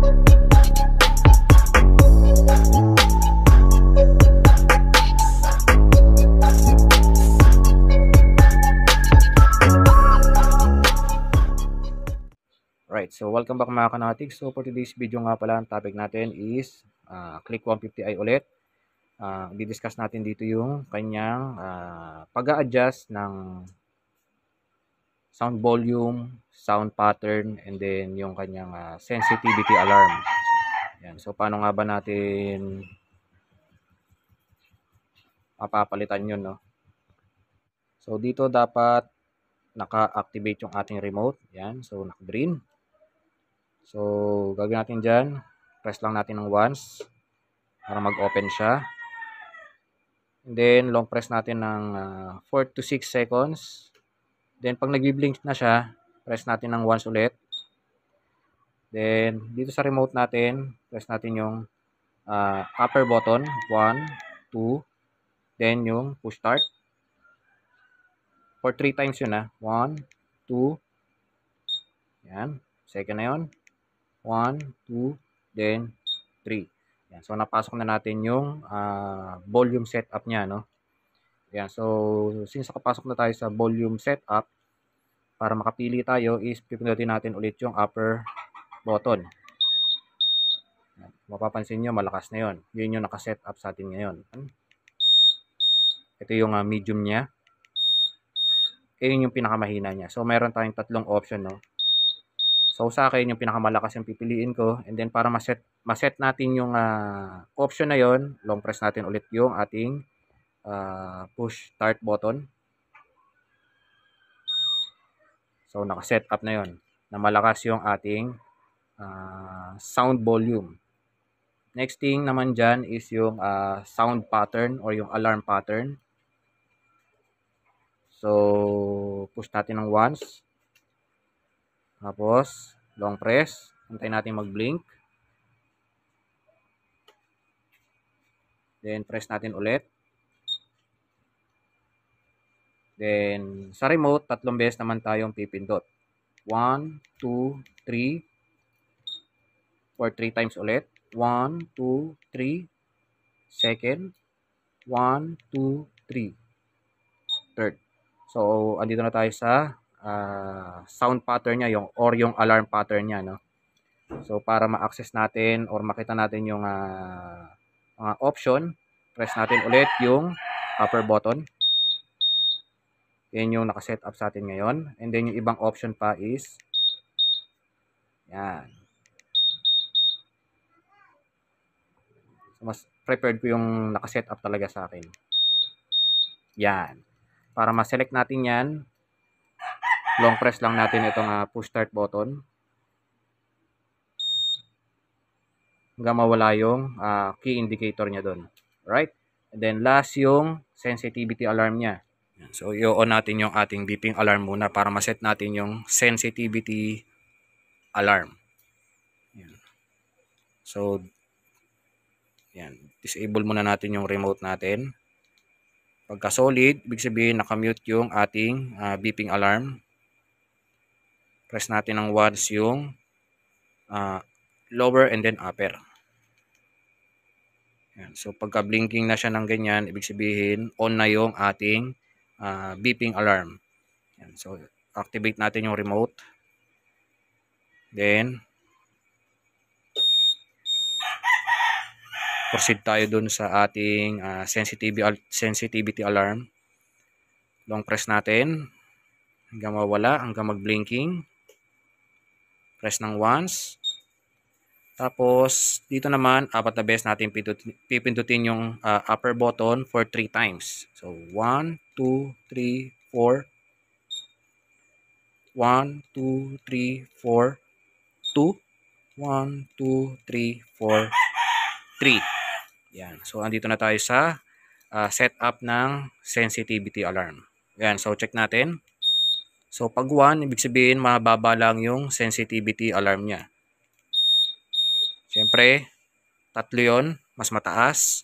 Right, so welcome back mga kanatics. So for today's video nga pala, ang topic natin is Click 150i ulit. Di-discuss natin dito yung kanyang pag-a-adjust ng sound volume, sound pattern, and then yung kanyang sensitivity alarm. Yan. So paano nga ba natin mapapalitan yun, no? So dito dapat naka-activate yung ating remote. Yan, so naka-green. So, gagawin natin dyan, press lang natin ng once para mag-open siya. And then, long press natin ng 4 to 6 seconds. Then, pag nag-blink na siya, press natin ng once ulit. Then, dito sa remote natin, press natin yung upper button, 1, 2, then yung push start. For 3 times yun 1, 2, yan, second na yun. 1, 2, then 3. Yan. So, napasok na natin yung volume setup niya, no? Yan. So, since nakapasok na tayo sa volume setup, para makapili tayo is pipindutin natin ulit yung upper button. Yan. Mapapansin nyo, malakas na yun. Yun yung nakaset up sa atin ngayon. Ito yung medium niya. Yun yung pinakamahina niya. So, meron tayong tatlong option, no? So, sa akin, yung pinakamalakas yung pipiliin ko. And then, para maset natin yung option na yon, long press natin ulit yung ating push start button. So, nakaset up na yon, na malakas yung ating sound volume. Next thing naman dyan is yung sound pattern or yung alarm pattern. So, push natin ng once. Tapos, long press. Antayin natin mag-blink. Then, press natin ulit. Then, sa remote, 3 beses naman tayong pipindot. 1, 2, 3. For 3 times ulit. 1, 2, 3. Second. 1, 2, 3. Third. So, andito na tayo sa sound pattern niya, yung alarm pattern niya, no? So, para ma-access natin or makita natin yung mga option, press natin ulit yung upper button. Yan yung nakaset up sa atin ngayon. And then, yung ibang option pa is yan. So, mas preferred ko yung nakaset up talaga sa akin. Yan. Para ma-select natin yan, long press lang natin itong push start button. Hanggang mawala yung key indicator niya doon. Right? And then last yung sensitivity alarm niya. So i-on natin yung ating beeping alarm muna para ma-set natin yung sensitivity alarm. Yan. So yan, disable muna natin yung remote natin. Pagka solid, ibig sabihin nakamute yung ating beeping alarm. Press natin ng once yung lower and then upper. Yan. So pagka blinking na siya ng ganyan, ibig sabihin on na yung ating beeping alarm. Yan. So activate natin yung remote. Then proceed tayo dun sa ating sensitivity alarm. Long press natin hanggang mawala, hanggang mag-blinking. Press ng once. Tapos, dito naman, 4 na beses natin pipindutin yung upper button for 3 times. So, 1, 2, 3, 4. 1, 2, 3, 4. 2. 1, 2, 3, 4. 3. Yan. So, andito na tayo sa setup ng sensitivity alarm. Yan. So, check natin. So, pag 1, ibig sabihin, mababa lang yung sensitivity alarm niya. Siyempre, 3 yun. Mas mataas.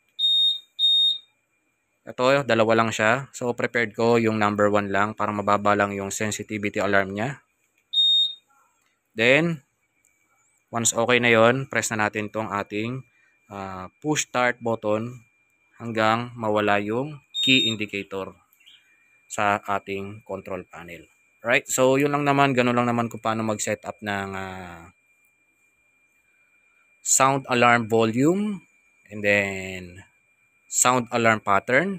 Ito, 2 lang siya. So, prepared ko yung number 1 lang para mababa lang yung sensitivity alarm niya. Then, Once okay na yon, press na natin tong ating push start button hanggang mawala yung key indicator sa ating control panel. Right? So, yun lang naman. Ganun lang naman kung paano mag-set up ng sound alarm volume and then sound alarm pattern.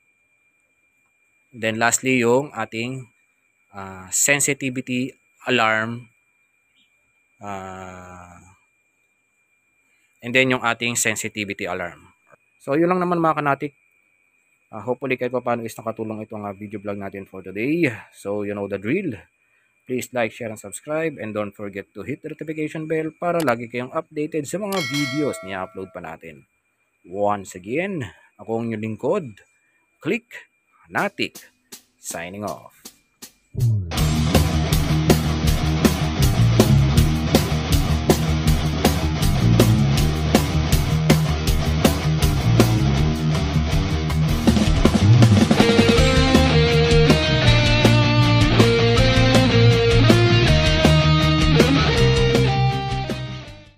Then lastly, yung ating sensitivity alarm and then yung ating sensitivity alarm. So, yun lang naman mga kanatik. Hopefully kahit pa paano is nakatulong itong video vlog natin for today. So, you know the drill. Please like, share, and subscribe. And don't forget to hit the notification bell para lagi kayong updated sa mga videos na i-upload pa natin. Once again, ako ang inyong lingkod, Click Natik, signing off.